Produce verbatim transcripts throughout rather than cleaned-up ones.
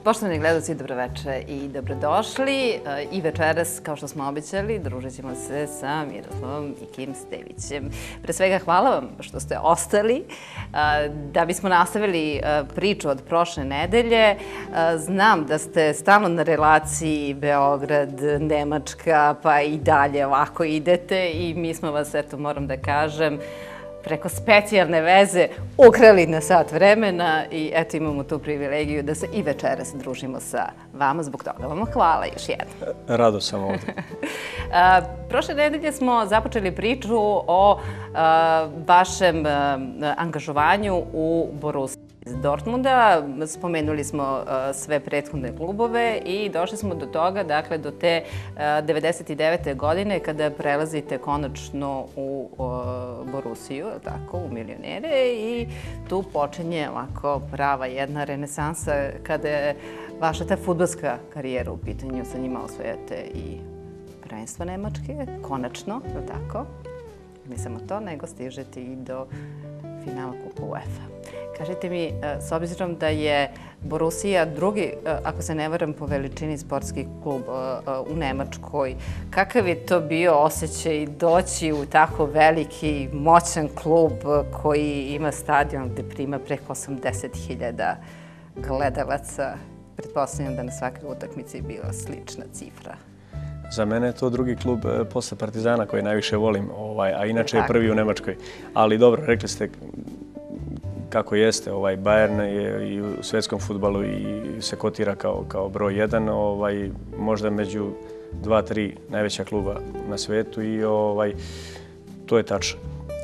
Poštovani gledalci, dobroveče i dobrodošli. I večeras, kao što smo obećali, družit ćemo se sa Miroslavom i Kim Stevićem. Pre svega, hvala vam što ste ostali. Da bismo nastavili priču od prošle nedelje, znam da ste stalno na relaciji Beograd, Nemačka, pa i dalje ovako idete i mi smo vas, eto, moram da kažem, preko specijalne veze ukrali na sat vremena i eto imamo tu privilegiju da se i večeras družimo sa vama. Zbog toga vam hvala još jednom. Rado sam ovdje. Prošle nedelje smo započeli priču o vašem angažovanju u Borussiji iz Dortmunda. Spomenuli smo sve prethodne klubove i došli smo do toga, dakle, do te devedeset devete godine kada prelazite konačno u Borussiju, tako, u milionere i tu počinje ovako prava jedna renesansa kada je vaša ta fudbalska karijera u pitanju. Sa njima osvojate i prvenstvo Nemačke, konačno, je li tako? Ne samo to, nego stižete i do finala Kupa UEFA. Kažite mi, s obzirom da je Borussija drugi, ako se ne varam, po veličini sportski klub u Nemačkoj, kakav je to bio osjećaj doći u tako veliki, moćan klub koji ima stadion gde prima preko osamdeset hiljada gledalaca? Pretpostavljam da na svakoj utakmici je bila slična cifra. Za mene je to drugi klub posle Partizana koji najviše volim, a inače je prvi u Nemačkoj. Ali dobro, rekli ste kako jeste, Bayern je i u svetskom fudbalu i se kotira kao broj jedan, možda među dva, tri najveća kluba na svetu i to je tačno.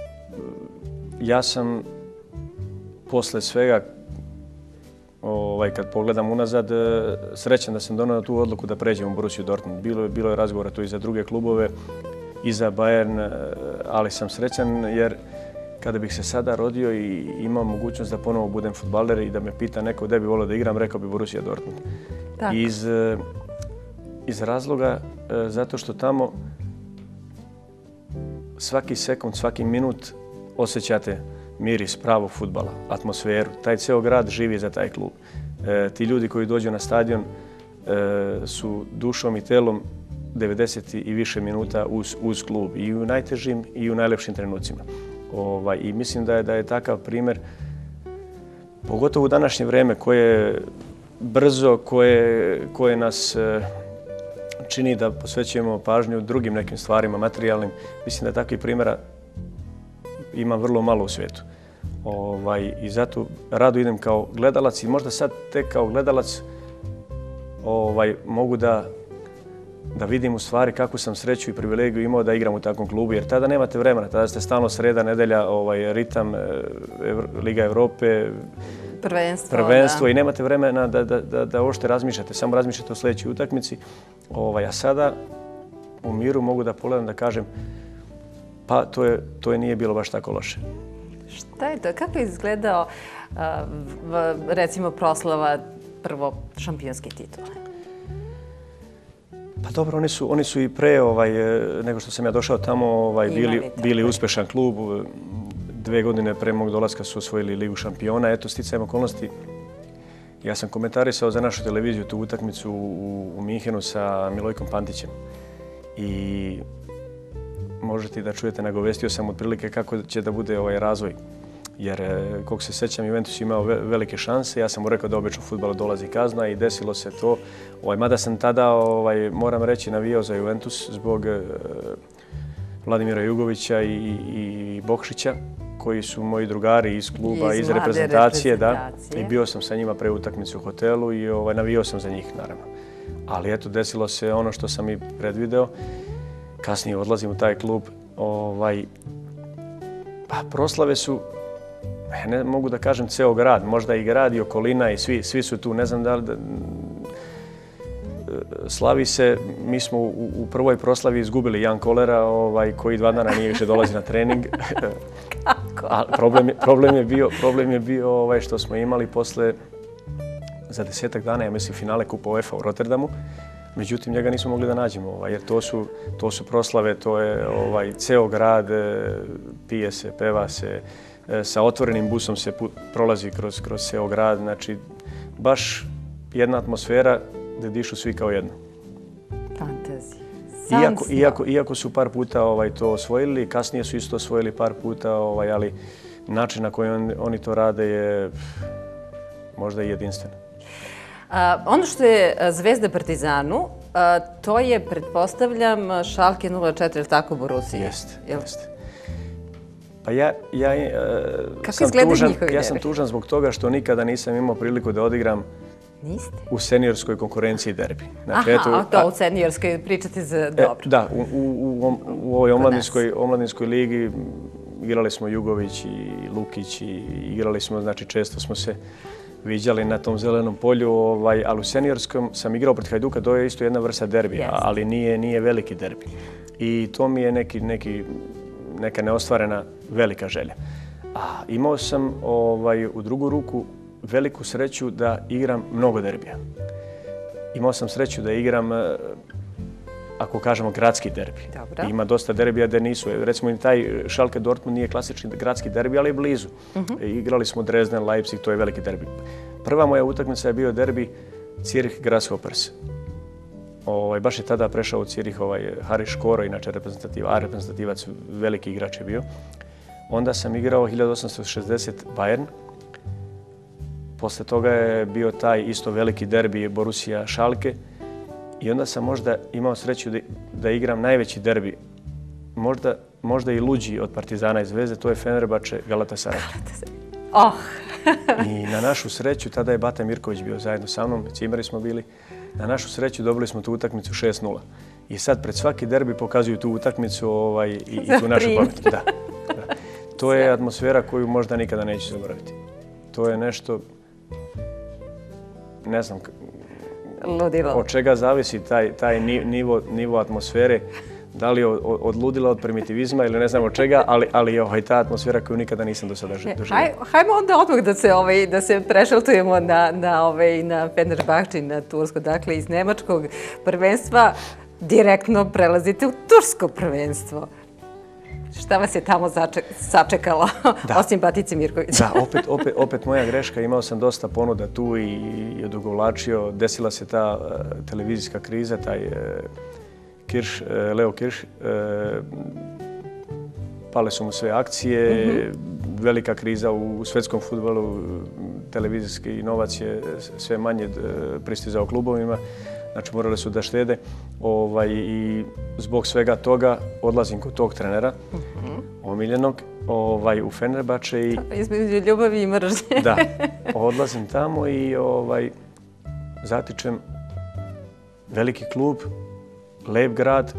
Ja sam posle svega, kad pogledam unazad, srećan da sam donao tu odluku da pređem u Borussiju Dortmund. Bilo je razgovora tu i za druge klubove, i za Bayern, ali sam srećan jer kada bih se sada rodio i imao mogućnost da ponovo budem fudbaler i da me pita neko gde bi volio da igram, rekao bi Borussija Dortmund. Iz razloga zato što tamo svaki sekund, svaki minut osjećate miris pravog fudbala, atmosferu. Taj ceo grad živi za taj klub. Ti ljudi koji dođu na stadion su dušom i telom devedeset i više minuta uz klub. I u najtežim i u najlepšim trenucima. I mislim da je takav primer, pogotovo u današnje vreme, koje je brzo, koje nas čini da posvećujemo pažnju drugim nekim stvarima, materijalnim. Mislim da takvih primjera ima vrlo malo u svijetu. I zato rado idem kao gledalac i možda sad tek kao gledalac mogu da da vidim u stvari kakvu sam sreću i privilegiju imao da igram u takvom klubu, jer tada nemate vremena, tada ste stalno sreda, nedelja, ritam, Liga Evrope, prvenstvo i nemate vremena da uopšte razmišljate, samo razmišljate o sljedećoj utakmici. A sada u miru mogu da pogledam da kažem pa to je nije bilo baš tako loše. Šta je to? Kako je izgledao, recimo, proslava prvo šampionske titule? Pa dobro, oni su i pre nego što sam ja došao tamo bili uspešan klub. Dve godine pre mog dolaska su osvojili Ligu šampiona. Eto, sticajem okolnosti, ja sam komentarisao za našu televiziju tu utakmicu u Minhenu sa Milojkom Pantićem. I možete da čujete, nagovestio sam otprilike kako će da bude ovaj razvoj. Jer, koliko se sećam, Juventus je imao velike šanse. Ja sam mu rekao da obično u fudbalu dolazi kazna i desilo se to. Mada sam tada, moram reći, navijao za Juventus zbog Vladimira Jugovića i Bokšića, koji su moji drugari iz kluba, iz reprezentacije. I bio sam sa njima pre utakmice u hotelu i navijao sam za njih, naravno. Ali eto, desilo se ono što sam i predvideo. Kasnije odlazim u taj klub. Proslave su, ne mogu da kažem ceo grad, možda i grad i okolina i svi su tu. Ne znam da li slavi se. Mi smo u prvoj proslavi izgubili Jan Kolera koji dva dana nije više dolazi na trening. Problem je bio što smo imali posle za desetak dana, ja mislim, finale Kupa UEFA u Rotterdamu. Međutim, njega nismo mogli da nađemo, jer to su proslave, to je ceo grad, pije se, peva se, sa otvorenim busom se prolazi kroz ceo grad. Znači, baš jedna atmosfera gdje dišu svi kao jedno. Fantazija. Iako, iako, iako su par puta ovaj, to osvojili, kasnije su isto osvojili par puta, ovaj, ali način na koji on, oni to rade je možda i jedinstven. A, ono što je Zvezda Partizanu, a, to je, pretpostavljam, Schalke nula četiri, ili tako, Borussia? Jeste, jeste. Pa ja, ja e, sam, tužan, ja sam tužan zbog toga što nikada nisam imao priliku da odigram Niste? U seniorskoj konkurenciji derbi. Znači, aha, eto, to a, u seniorskoj pričate za dobro. E, da, u, u, u, u ovoj omladinskoj, omladinskoj ligi igrali smo Jugović i Lukić i igrali smo, znači često smo se viđali na tom zelenom polju, ovaj, ali u seniorskom sam igrao protiv Hajduka, to je isto jedna vrsta derbija, yes. ali nije, nije veliki derbi. I to mi je neki, neki, neka neostvarena velika želja. A imao sam ovaj, u drugu ruku veliku sreću da igram mnogo derbija. Imao sam sreću da igram, ako kažemo, gradski derbi. Dobro. Ima dosta derbija da nisu. Recimo i taj Schalke Dortmund nije klasični gradski derbi, ali je blizu. Uh-huh. Igrali smo Dresden, Leipzig, to je veliki derbi. Prva moja utakmica je bio derbi Zürich-Grasshoppers. Ovaj, baš je tada prešao u Zürich ovaj, Haris Škoro, inače reprezentativa, a reprezentativac, veliki igrač je bio. Onda sam igrao hiljadu osamsto šezdeset Bayern. Posle toga je bio taj isto veliki derbi Borussia Schalke. I onda sam možda imao sreću da, da igram najveći derbi, možda, možda i luđi od Partizana i Zvezde, to je Fenerbahče Galatasaray. Oh. I na našu sreću, tada je Bata Mirković bio zajedno sa mnom, cimeri smo bili, na našu sreću dobili smo tu utakmicu šest nula. I sad pred svaki derbi pokazuju tu utakmicu ovaj, i, i tu našu pobjedu. Da, da. To je atmosfera koju možda nikada neću zaboraviti. To je nešto, ne znam, ludilo. Od čega zavisi taj, taj nivo, nivo atmosfere, da li od, od ludila, od primitivizma ili ne znam od čega, ali, ali ovaj, ta atmosfera koju nikada nisam do sada doživio. Haj, hajmo onda odmah da se, ovaj, da se prešaltujemo na, na, ovaj, na Fenerbahče, na Tursko. Dakle, iz nemačkog prvenstva direktno prelazite u tursko prvenstvo. Šta vas je tamo sačekalo, osim Batice Mirkovića? Da, opet, opet, opet moja greška. Imao sam dosta ponuda tu i, i odugovlačio. Desila se ta uh, televizijska kriza, taj uh, Kirš, uh, Leo Kirš. Uh, pale su mu sve akcije, mm-hmm. velika kriza u, u svetskom fudbalu, televizijski novac je sve manje uh, pristizao klubovima. Znači, morali su da štede. Ovaj, I zbog svega toga odlazim kod tog trenera, uh-huh. omiljenog, ovaj, u Fenerbahče. I, između ljubavi i mržnje. Da, odlazim tamo i ovaj, zatičem veliki klub, lep grad,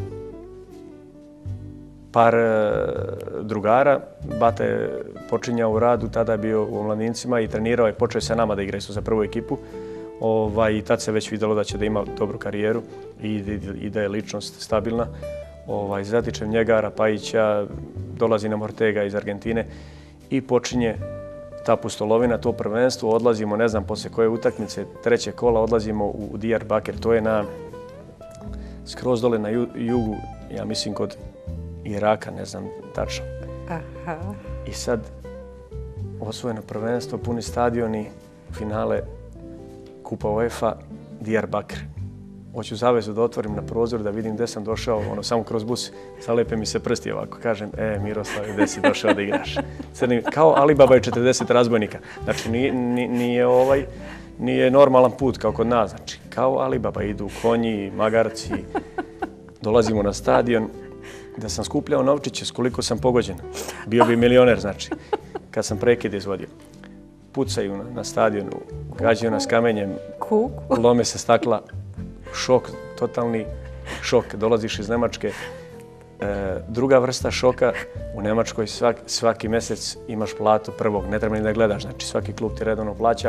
par drugara. Bata je počinjao u radu, tada je bio u omladincima i trenirao je, počeo je sa nama da igra isto za prvu ekipu. Ovaj, I tad se već vidjelo da će da ima dobru karijeru i, i, i da je ličnost stabilna. Ovaj, zatičem njega, Rapajića, dolazi nam Ortega iz Argentine i počinje ta pustolovina, to prvenstvo. Odlazimo, ne znam, posle koje utakmice, treće kola, odlazimo u, u Diyarbakir. To je na, skroz dole na ju, jugu, ja mislim kod Iraka, ne znam tačno. Aha. I sad osvojeno prvenstvo, puni stadioni, finale Kupa UEFA, Diyarbakir. Hoću zavezu da otvorim na prozor, da vidim gde sam došao, ono, samo kroz bus, zalepe mi se prsti ovako. Kažem, e, Miroslav, gde si došao da igraš? Crni, kao Alibaba i četrdeset razbojnika. Znači, nije, nije, ovaj, nije normalan put kao kod nas. Znači, kao Alibaba idu konji, magarci, dolazimo na stadion. Da sam skupljao novčiće, s koliko sam pogođen. Bio bi milioner, znači, kad sam prekid izvodio. Pucaju na, na stadionu, gađaju nas kamenjem, lome se stakla, šok, totalni šok. Dolaziš iz Nemačke. E, druga vrsta šoka, u Nemačkoj svak, svaki mjesec imaš platu prvog, ne treba ni da gledaš, znači svaki klub ti redovno plaća.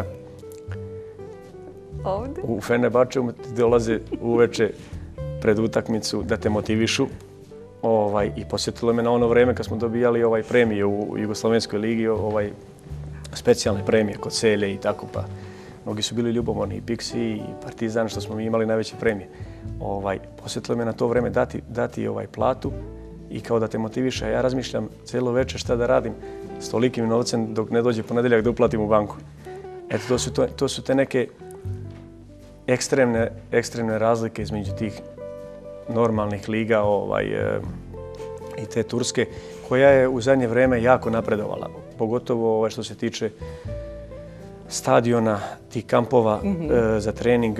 Ovdje? U Fenerbahčeu ti dolaze uveče pred utakmicu da te motivišu. Ovaj, I posjetilo me na ono vreme kad smo dobijali ovaj premije u Jugoslovenskoj ligi, ovaj, specijalne premije kod Celje i tako, pa mnogi su bili ljubomorni, i Pixi i Partizan, što smo mi imali najveće premije. Ovaj, posjetilo me na to vreme dati, dati ovaj platu i kao da te motiviše. Ja razmišljam cijelo večer šta da radim s tolikim novcem dok ne dođe ponedeljak da uplatim u banku. Eto, to su, to, to su te neke ekstremne, ekstremne razlike između tih normalnih liga ovaj, i te turske, koja je u zadnje vreme jako napredovala. Pogotovo ovaj, što se tiče stadiona, tih kampova mm-hmm. za trening.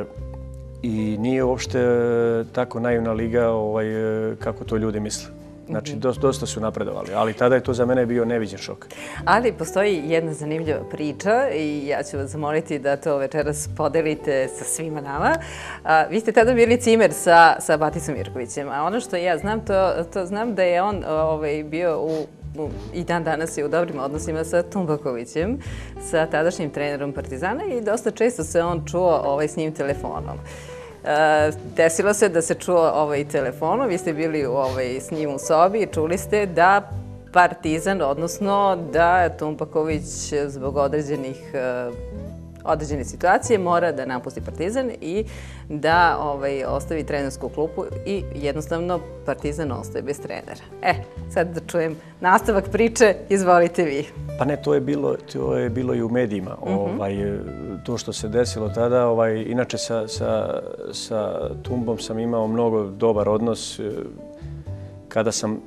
I nije uopšte tako naivna liga ovaj, kako to ljudi misle. Znači, dosta su napredovali, ali tada je to za mene bio neviđen šok. Ali postoji jedna zanimljiva priča i ja ću vas zamoliti da to večeras podelite sa svima nama. Vi ste tada bili cimer sa, sa Batisom Mirkovićem, a ono što ja znam, to, to znam da je on ovaj, bio u i dan danas je u dobrim odnosima sa Tumbakovićem, sa tadašnjim trenerom Partizana i dosta često se on čuo ovaj, s njim telefonom. E, desilo se da se čuo ovaj telefonom, vi ste bili ovaj, s njim u sobi i čuli ste da Partizan, odnosno da Tumbaković zbog određenih određene situacije mora da napusti Partizan i da ovaj, ostavi trenersku klupu i jednostavno Partizan ostaje bez trenera. E, sad da čujem nastavak priče, izvolite vi. Pa ne, to je bilo, to je bilo i u medijima. Mm-hmm. ovaj, to što se desilo tada, ovaj, inače sa, sa, sa Tumbom sam imao mnogo dobar odnos. Kada sam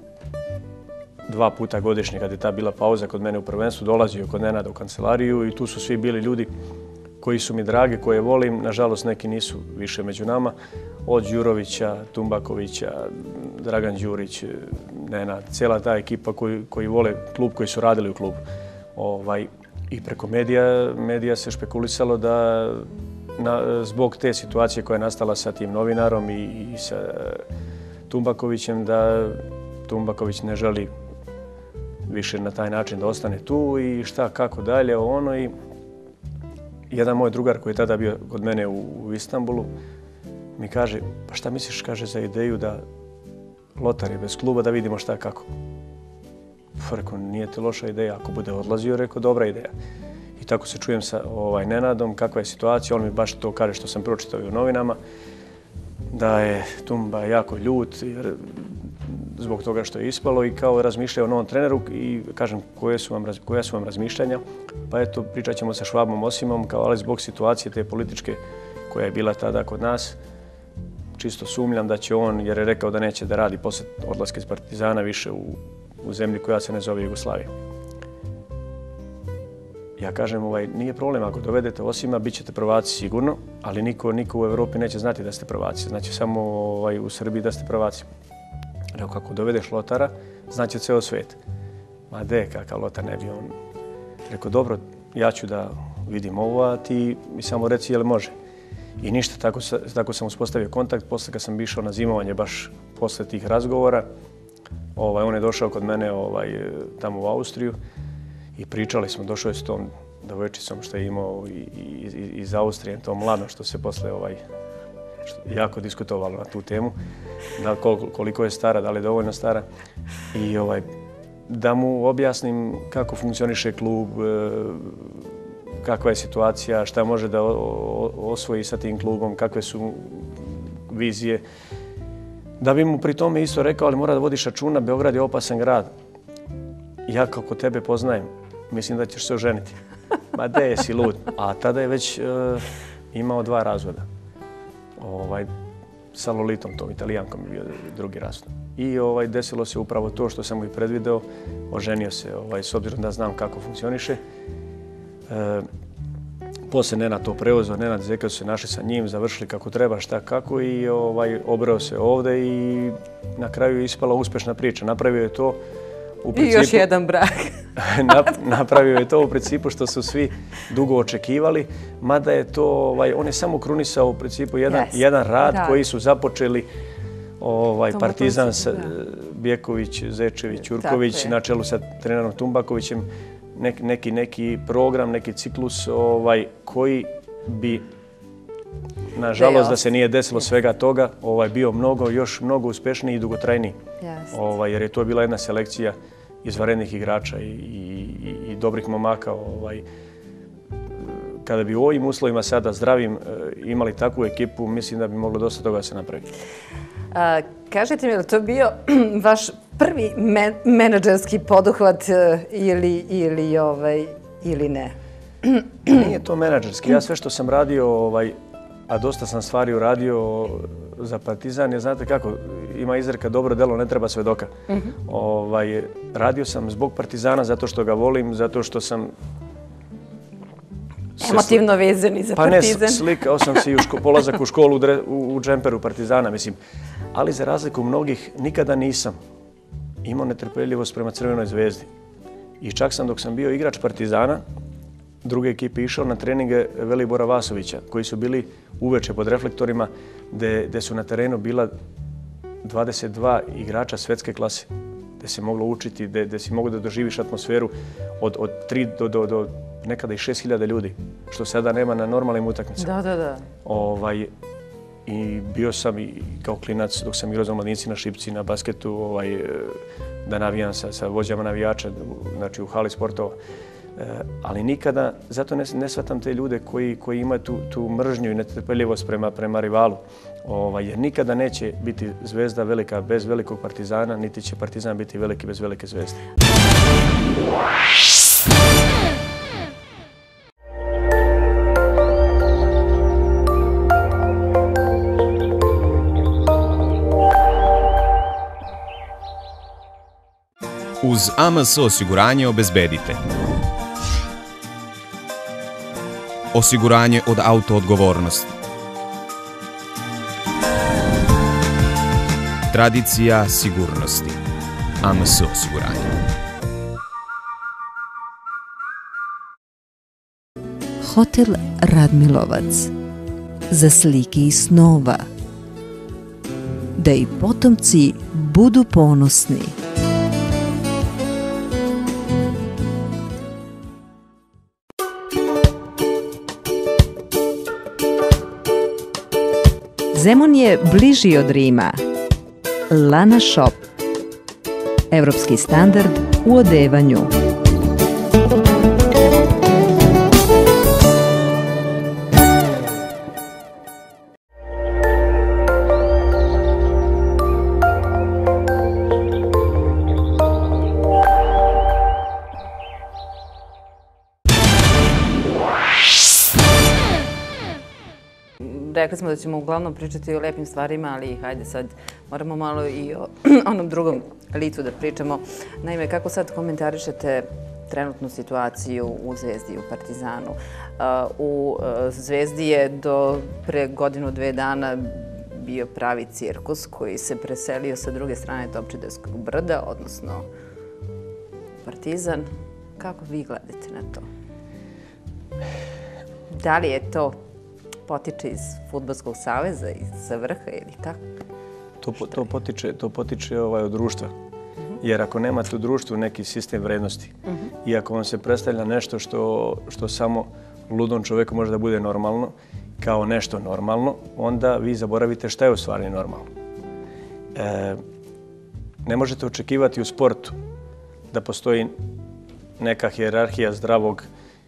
dva puta godišnje, kad je ta bila pauza kod mene u prvenstvu, dolazio kod Nenada u kancelariju i tu su svi bili ljudi koji su mi dragi, koje volim. Nažalost, neki nisu više među nama. Od Đurovića, Tumbakovića, Dragan Đurić, Nenad, cijela ta ekipa koji, koji vole klub, koji su radili u klubu. Ovaj, I preko medija, medija se špekulisalo da na, zbog te situacije koja je nastala sa tim novinarom i, i sa Tumbakovićem, da Tumbaković ne želi više na taj način da ostane tu i šta, kako dalje, ono. I jedan moj drugar koji je tada bio kod mene u, u Istanbulu mi kaže, pa šta misliš, kaže, za ideju da Lotar je bez kluba, da vidimo šta, kako. Pa rekao, nije to loša ideja, ako bude odlazio, rekao, dobra ideja. I tako se čujem sa ovaj, Nenadom, kakva je situacija, on mi baš to kaže što sam pročitao i u novinama, da je Tumba jako ljut, jer zbog toga što je ispalo i kao razmišljaju o novom treneru i kažem koje su vam, koja su vam razmišljanja. Pa eto, pričat ćemo sa Švabom Osimom, kao ali zbog situacije te političke koja je bila tada kod nas, čisto sumnjam da će on, jer je rekao da neće da radi posle odlaska iz Partizana više u, u zemlji koja se ne zove Jugoslavija. Ja kažem, ovaj, nije problem ako dovedete Osima, bit ćete prvaci sigurno, ali niko, niko u Evropi neće znati da ste prvaci. Znači samo ovaj, u Srbiji da ste prvaci. Rekao, kako dovedeš Lotara, znači ceo svijet. Ma de, kakav Lotar ne bi on. Rekao, dobro, ja ću da vidim ovo, a ti mi samo reci je li može. I ništa, tako, tako sam uspostavio kontakt. Posle kad sam išao na zimovanje, baš posle tih razgovora, ovaj, on je došao kod mene ovaj, tamo u Austriju i pričali smo, došao je s tom devojčicom što je imao i, i, iz Austrije, tom mladom što se posle ovaj, jako diskutovalo na tu temu, da koliko, koliko je stara, da li je dovoljno stara. I ovaj, da mu objasnim kako funkcioniše klub, kakva je situacija, šta može da osvoji sa tim klubom, kakve su vizije. Da bi mu pri tome isto rekao, ali mora da vodiš računa, Beograd je opasan grad. Ja kako tebe poznajem, mislim da ćeš se oženiti. Ma de, jesi lud. A tada je već uh, imao dva razvoda. Ovaj, sa Lolitom, tom Italijankom je bio drugi razvod. I ovaj, desilo se upravo to što sam mu i predvideo. Oženio se, ovaj, s obzirom da znam kako funkcioniše. E, Posle Nenad to preuzeo, Nenad Zeka su se našli sa njim, završili kako treba, šta kako i ovaj, obreo se ovde i na kraju je ispala uspešna priča. Napravio je to u principu... I još jedan brak. Napravio je to u principu što su svi dugo očekivali, mada je to, ovaj, on je samo krunisao u principu jedan, yes. jedan rad da. koji su započeli ovaj, Partizan, Bjeković, Zečević, Ćurković, na čelu sa trenerom Tumbakovićem. Neki, neki, neki program, neki ciklus ovaj, koji bi, nažalost da se nije desilo svega toga, ovaj, bio mnogo, još mnogo uspešniji i dugotrajniji. Ovaj, jer je to bila jedna selekcija izvanrednih igrača i, i, i dobrih momaka. Ovaj. Kada bi u ovim uslovima sada zdravim imali takvu ekipu, mislim da bi moglo dosta toga se napraviti. A, kažete mi, je li to bio vaš prvi men menadžerski poduhvat ili, ili, ovaj, ili ne? Nije to menadžerski. Ja sve što sam radio, ovaj, a dosta sam stvari uradio za Partizan, jer znate kako, ima izreka dobro delo ne treba svedoka. Ovaj, radio sam zbog Partizana, zato što ga volim, zato što sam... Emotivno vezani za Partizan. Pa ne, slikao sam se i u polazak u školu u džemperu Partizana, mislim. Ali za razliku mnogih, nikada nisam imao netrpeljivost prema Crvenoj zvezdi. I čak sam, dok sam bio igrač Partizana, druge ekipe išao na treninge Velibora Vasovića, koji su bili uveče pod reflektorima, gde su na terenu bila dvadeset dva igrača svetske klase, gde se moglo učiti, gde si mogao da doživiš atmosferu od tri do nekada i šest hiljada ljudi, što sada nema na normalnim utakmicama. Da, da, da. I bio sam i kao klinac, dok sam igrao za omladinci na šipci, na basketu, da navijam sa vođama navijača, znači u hali sportova. Ali nikada, zato ne shvatam te ljude koji imaju tu mržnju i netrpeljivost prema rivalu. Jer nikada neće biti zvezda velika bez velikog Partizana, niti će Partizan biti veliki bez velike zvezde. Uz A M S osiguranje obezbedite osiguranje od autoodgovornosti, tradicija sigurnosti, A M S osiguranje. Hotel Radmilovac, za slike i snova, da i potomci budu ponosni. Zemun je bliži od Rima. Lana Shop. Evropski standard u odevanju. Rekli smo da ćemo uglavnom pričati o lepim stvarima, ali hajde sad moramo malo i o onom drugom licu da pričamo. Naime, kako sad komentarišete trenutnu situaciju u Zvezdi i u Partizanu? U Zvezdi je do pre godinu, dve dana bio pravi cirkus koji se preselio sa druge strane Topčiderskog brda, odnosno Partizan. Kako vi gledate na to? Da li je to potiče iz Fudbalskog saveza, sa vrha ili kako? To potiče od društva. Jer ako nemate u društvu neki sistem vrednosti i ako vam se predstavlja nešto što samo ludom čoveku može da bude normalno, kao nešto normalno, onda vi zaboravite šta je u stvari normalno. Ne možete očekivati u sportu da postoji neka hijerarhija zdravog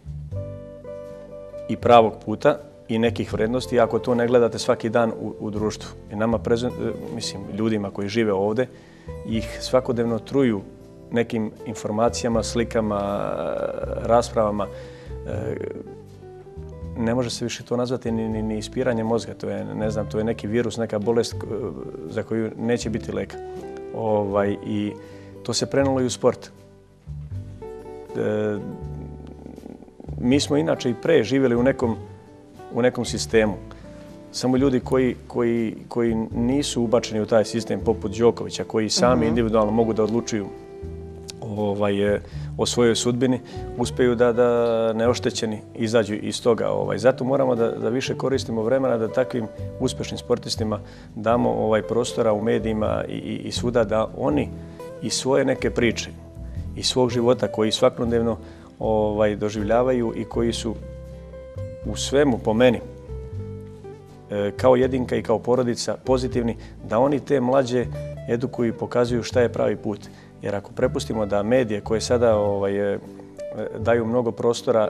i pravog puta i nekih vrednosti, ako to ne gledate svaki dan u društvu. I nama, mislim, ljudima koji žive ovde, ih svakodnevno truju nekim informacijama, slikama, raspravama. Ne može se više to nazvati ni ispiranje mozga. To je, ne znam, to je neki virus, neka bolest za koju neće biti leka. I to se prenulo i u sport. Mi smo inače i pre živjeli u nekom u nekom sistemu. Samo ljudi koji nisu ubačeni u taj sistem, poput Đokovića, koji sami individualno mogu da odlučuju o svojoj sudbini, uspeju da neoštećeni izađu iz toga. Zato moramo da više koristimo vremena da takvim uspešnim sportistima damo prostora u medijima i svuda da oni i svoje neke priče i svog života koji svakodnevno doživljavaju i koji su u svemu, po meni, kao jedinka i kao porodica pozitivni, da oni te mlađe edukuju i pokazuju šta je pravi put. Jer ako prepustimo da medije koje sada daju mnogo prostora,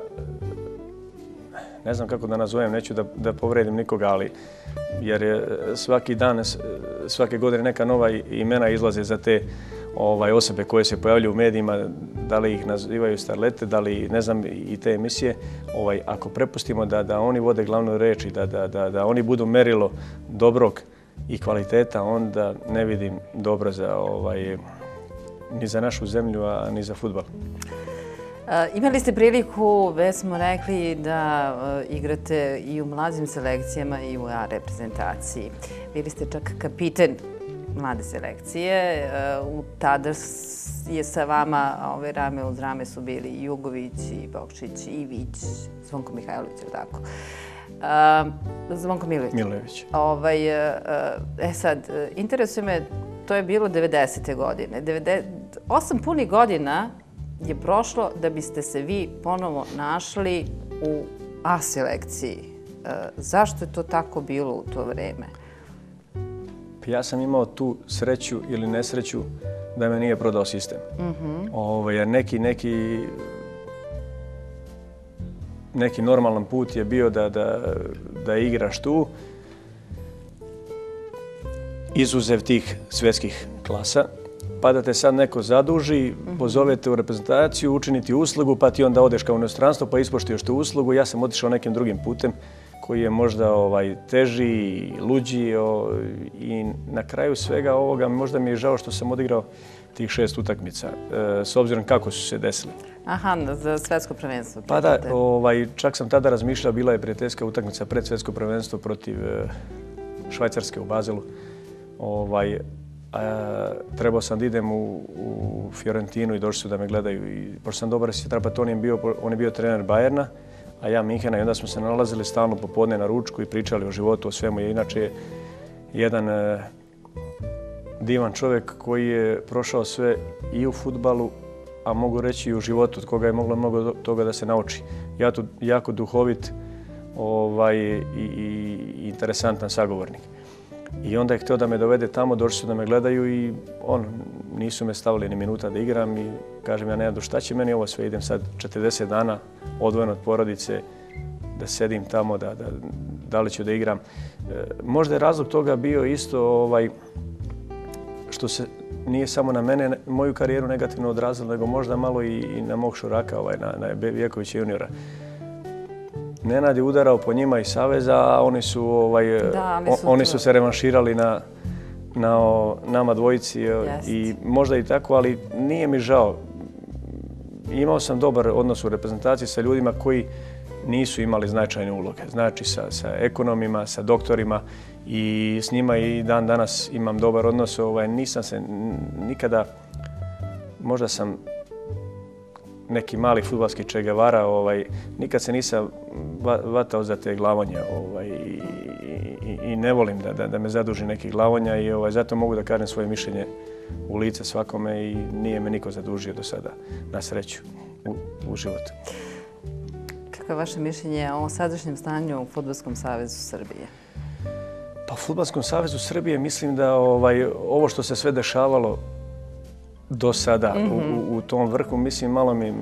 ne znam kako da nazovem, neću da povredim nikoga, ali jer svaki dan, svake godine neka nova imena izlaze za te ovaj, osobe koje se pojavljaju u medijima, da li ih nazivaju starlete, da li, ne znam, i te emisije, ovaj, ako prepustimo da, da oni vode glavnu reč i da, da, da, da oni budu merilo dobrog i kvaliteta, onda ne vidim dobro za, ovaj, ni za našu zemlju, a ni za fudbal. Imali ste priliku, već smo rekli, da igrate i u mladim selekcijama i u A reprezentaciji. Bili ste čak kapiten mlade selekcije. Tada je sa vama ove rame uz rame su bili i Jugović, i Bokšić, i Ivić, Zvonko Mihajlović, je li tako? Zvonko Milović. Milović. Ovaj, e sad, interesuje me, to je bilo devedesete godine. Osam punih godina je prošlo da biste se vi ponovo našli u A selekciji. Zašto je to tako bilo u to vreme? Ja sam imao tu sreću ili nesreću da me nije prodao sistem. Jer neki, neki, neki normalan put je bio da, da, da igraš tu, izuzev tih svjetskih klasa, pa da te sad neko zaduži, pozovete u reprezentaciju, učiniti uslugu, pa ti onda odeš kao u inostranstvo, pa ispoštuješ tu uslugu. Ja sam otišao nekim drugim putem koji je možda ovaj, teži, luđi o, i na kraju svega ovoga možda mi je žao što sam odigrao tih šest utakmica, e, s obzirom kako su se desile. Aha, za svjetsko prvenstvo. Pa da, ovaj, čak sam tada razmišljao, bila je prijateljska utakmica pred svjetsko prvenstvo protiv e, Švajcarske u Bazelu. Ovaj, a, trebao sam da idem u, u Fiorentinu i došli su da me gledaju. I, pošto sam dobar sjetrapat, on je bio, on je bio trener Bayerna, a ja Minhena, i onda smo se nalazili stalno popodne na ručku i pričali o životu, o svemu. I inače je jedan e, divan čovjek koji je prošao sve i u fudbalu, a mogu reći i u životu, od koga je moglo mnogo toga da se nauči. Ja tu jako duhovit ovaj, i, i interesantan sagovornik. I onda je htio da me dovede tamo, došli su da me gledaju i on, nisu me stavili ni minuta da igram i kažem ja ne znam šta će meni ovo sve, idem sad četrdeset dana odvojen od porodice, da sedim tamo, da, da, da li ću da igram. E, možda je razlog toga bio isto ovaj, što se nije samo na mene, moju karijeru negativno odrazilo, nego možda malo i, i na mog šuraka, ovaj, na, na Vjekovića juniora. Nenad je udarao po njima iz Saveza, a oni su, ovaj, da, su, oni su se revanširali na, na o, nama dvojici. Jest. I možda i tako, ali nije mi žao. Imao sam dobar odnos u reprezentaciji sa ljudima koji nisu imali značajne uloge. Znači sa, sa ekonomima, sa doktorima i s njima i dan danas imam dobar odnos. Ovaj, nisam se nikada, možda sam neki mali fudbalski Che Guevara, ovaj, nikad se nisam vatao za te glavonje ovaj, i, i, i ne volim da, da, da me zaduži neki glavonja i ovaj, zato mogu da kažem svoje mišljenje u lice svakome i nije me niko zadužio do sada, na sreću, u, u životu. Kako je vaše mišljenje o sadašnjem stanju u Fudbalskom savezu Srbije? Pa u Fudbalskom savezu Srbije mislim da ovaj, ovo što se sve dešavalo do sada mm-hmm. u, u tom vrhu, mislim malo mi,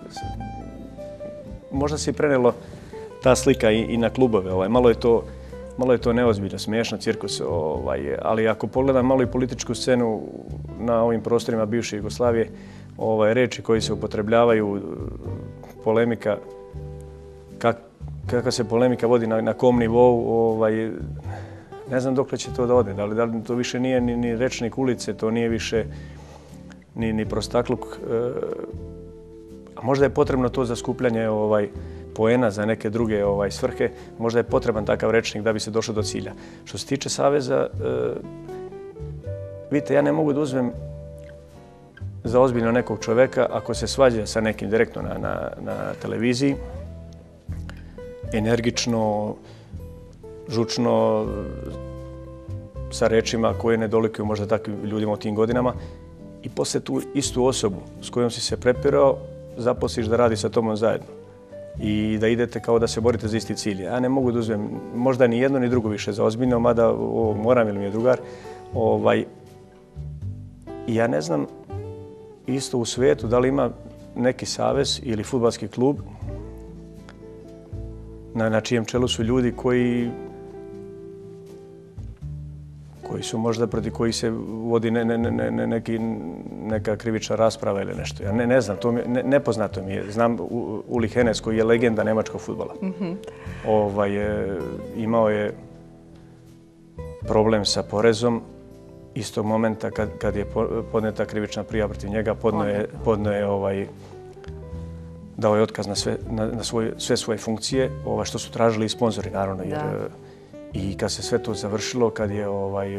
možda se i prenelo ta slika i, i na klubove. Ovaj, malo je to, malo je to neozbiljno, smiješno, cirkus. Ovaj, ali ako pogledam malo i političku scenu na ovim prostorima bivše Jugoslavije, ovaj, reči koji se upotrebljavaju, polemika, kak, kakva se polemika vodi na, na kom nivou, ovaj, ne znam dokle će to da ode. Da li, da li to više nije ni, ni rečnik ulice, to nije više ni, ni prostakluk. E, a možda je potrebno to za skupljanje ovaj, poena za neke druge ovaj, svrhe. Možda je potreban takav rečnik da bi se došlo do cilja. Što se tiče Saveza, e, vidite, ja ne mogu da uzmem za ozbiljno nekog čoveka ako se svađa sa nekim direktno na, na, na televiziji, energično, žučno, sa rečima koje ne dolikuju možda takvim ljudima u tim godinama i posle tu istu osobu s kojom si se prepirao zaposliš da radi sa tobom zajedno i da idete kao da se borite za isti cilj. Ja ne mogu da uzmem možda ni jedno ni drugo više za ozbiljno, mada ovo moram ili mi je drugar. Ovaj, ja ne znam isto u svijetu da li ima neki savez ili fudbalski klub na, na čijem čelu su ljudi koji koji su možda protiv kojih se vodi ne, ne, ne, ne, neki, neka krivična rasprava ili nešto. Ja ne, ne znam, to mi, ne, nepoznato mi je. Znam Uli Henes koji je legenda nemačkog fudbala. Mm-hmm. ovaj, je, imao je problem sa porezom istog momenta kad, kad je podneta krivična prijava protiv njega, podno je, podno je ovaj, dao je otkaz na, sve, na, na svoj, sve svoje funkcije, ovaj, što su tražili i sponzori, naravno. Jer, i kad se sve to završilo, kad je ovaj,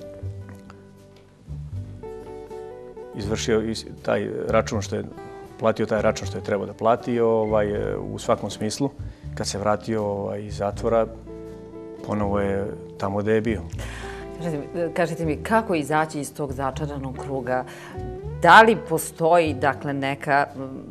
izvršio taj račun što je platio taj račun što je trebao da plati ovaj, u svakom smislu, kad se vratio ovaj, iz zatvora, ponovo je tamo gde je bio. Kažete mi, kažete mi, kako izaći iz tog začaranog kruga? Da li postoji, dakle, neka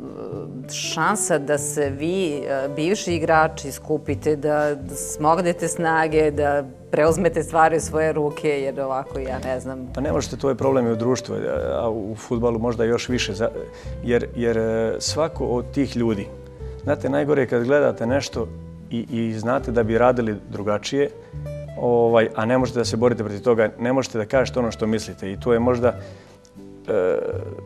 šansa da se vi, bivši igrači, skupite, da smognete snage, da preuzmete stvari u svoje ruke, jer ovako, ja ne znam... Pa ne možete, to je problem i u društvu, a u fudbalu možda još više, jer, jer svako od tih ljudi, znate, najgore je kad gledate nešto i, i znate da bi radili drugačije, ovaj, a ne možete da se borite protiv toga, ne možete da kažete ono što mislite. I to je možda, e,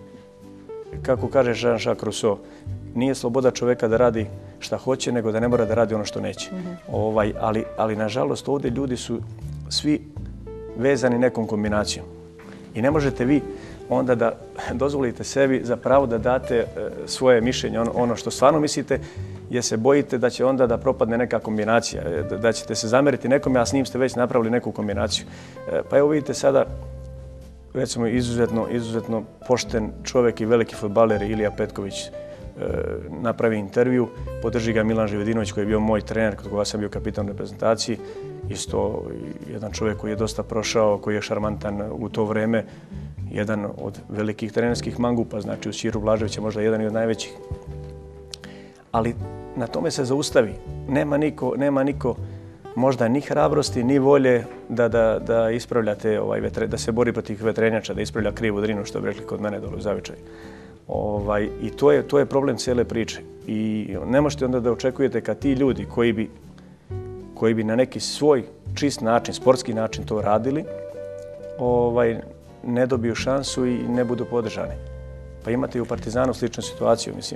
kako kaže Jean-Jacques Rousseau, nije sloboda čoveka da radi šta hoće, nego da ne mora da radi ono što neće. Mm-hmm. ovaj, ali, ali, nažalost, ovdje ljudi su svi vezani nekom kombinacijom. I ne možete vi onda da dozvolite sebi za pravo da date svoje mišljenje, ono, ono što stvarno mislite, jer se bojite da će onda da propadne neka kombinacija, da, da ćete se zameriti nekome, a s njim ste već napravili neku kombinaciju. Pa evo vidite sada, recimo, izuzetno, izuzetno pošten čovjek i veliki fudbaler Ilija Petković napravi intervju, podrži ga Milan Živedinović koji je bio moj trener, kod koga sam bio kapitan reprezentaciji. Isto jedan čovjek koji je dosta prošao, koji je šarmantan u to vreme, jedan od velikih trenerskih mangupa, znači uz Ćiru Blaževića možda jedan od najvećih. Ali na tome se zaustavi. Nema niko, nema niko možda ni hrabrosti, ni volje da, da, da ispravljate ovaj vetre, da se bori protiv vetrenjača, da ispravlja krivu drinu, što bi rekli kod mene dole u Zavičaju. Ovaj, I to je, to je problem cijele priče. I ne možete onda da očekujete kad ti ljudi koji bi, koji bi na neki svoj čist način, sportski način to radili, ovaj, ne dobiju šansu i ne budu podržani. Pa imate i u Partizanu sličnu situaciju, mislim.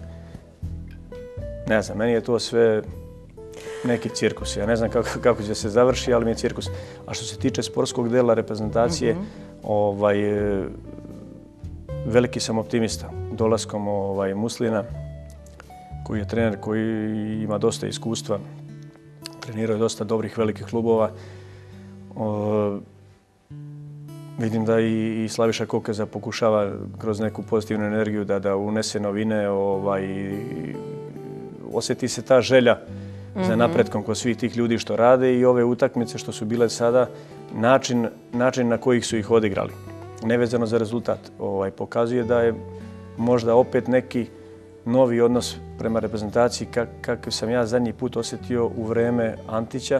Ne znam, meni je to sve neki cirkus. Ja ne znam kako, kako će se završi, ali mi je cirkus. A što se tiče sportskog dela reprezentacije, mm-hmm. ovaj, veliki sam optimista dolaskom ovaj, Muslina, koji je trener koji ima dosta iskustva, trenirao je dosta dobrih velikih klubova. O, vidim da i, i Slaviša Kokeza pokušava kroz neku pozitivnu energiju da, da unese novine, ovaj, osjeti se ta želja mm-hmm. za napretkom kod svih tih ljudi što rade i ove utakmice što su bile sada, način, način na kojih su ih odigrali, nevezano za rezultat, ovaj, pokazuje da je možda opet neki novi odnos prema reprezentaciji kak, kakav sam ja zadnji put osjetio u vreme Antića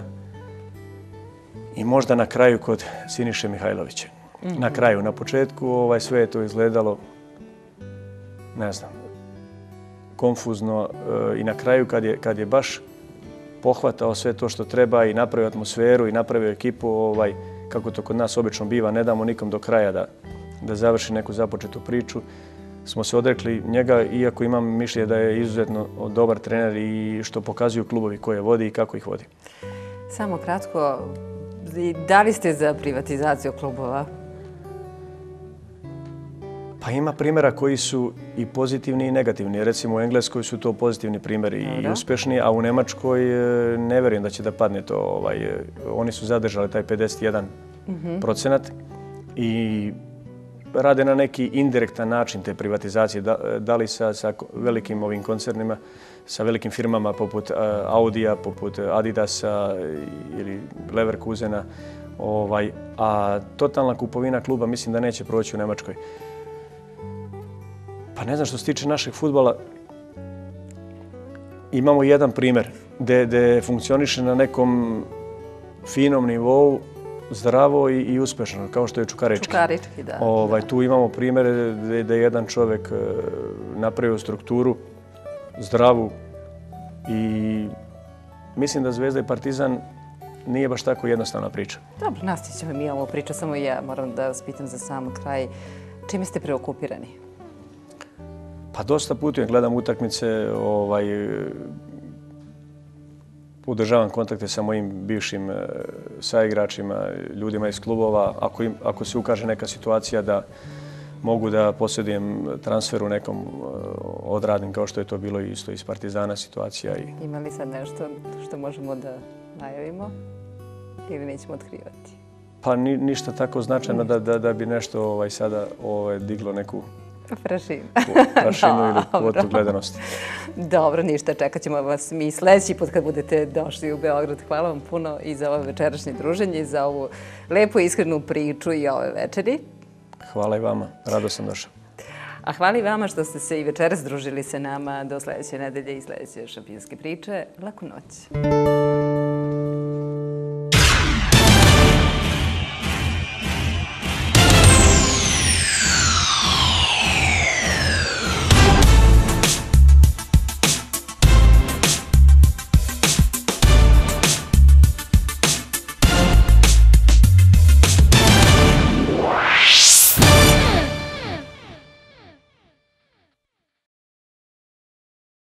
i možda na kraju kod Siniše Mihajlovića. Mm-hmm. Na kraju, na početku ovaj, sve je to izgledalo, ne znam, konfuzno e, i na kraju kad je, kad je baš pohvatao sve to što treba i napravio atmosferu i napravio ekipu, ovaj, kako to kod nas obično biva, ne damo nikom do kraja da, da završi neku započetu priču, smo se odrekli njega, iako imam mišljenje da je izuzetno dobar trener i što pokazuju klubovi koje vodi i kako ih vodi. Samo kratko, da li ste za privatizaciju klubova? Pa ima primjera koji su i pozitivni i negativni. Recimo u Engleskoj su to pozitivni primjeri i uspješni, a u Nemačkoj ne vjerujem da će da padne to. Ovaj, oni su zadržali taj pedeset jedan procenat i rade na neki indirektan način te privatizacije. Da, da li sa, sa velikim ovim koncernima, sa velikim firmama poput Audija, poput Adidasa ili Leverkusena. Ovaj, a totalna kupovina kluba mislim da neće proći u Nemačkoj. Pa ne znam, što se tiče našeg fudbala, imamo jedan primjer gdje funkcioniše na nekom finom nivou, zdravo i, i uspešno, kao što je Čukarički. Čukarički, da. Ovaj, tu imamo primjer gdje je jedan čovjek napravio strukturu zdravu i mislim da Zvezda i Partizan nije baš tako jednostavna priča. Dobro, nastavit ćemo mi ovu priču, samo ja moram da vas pitam za sam kraj. Čime ste preokupirani? Pa dosta putujem, gledam utakmice, ovaj, udržavam kontakte sa mojim bivšim saigračima, ljudima iz klubova. Ako, im, ako se ukaže neka situacija da mogu da posjedujem transfer u nekom odradim, kao što je to bilo isto iz Partizana situacija. I... Ima li sad nešto što možemo da najavimo ili nećemo otkrivati? Pa ni, ništa tako značajno da, da, da bi nešto ovaj, sada ovaj, diglo neku prašinu, prašinu ili kvotu gledanosti. Dobro, ništa, čekat ćemo vas mi sljedeći put kad budete došli u Beograd. Hvala vam puno i za ovo večerašnje druženje i za ovu lepu i iskrenu priču i ove večeri. Hvala i vama, rado sam došao. A hvala i vama što ste se i večeras družili sa nama do sljedeće nedelje i sljedeće šampionske priče. Laku noć.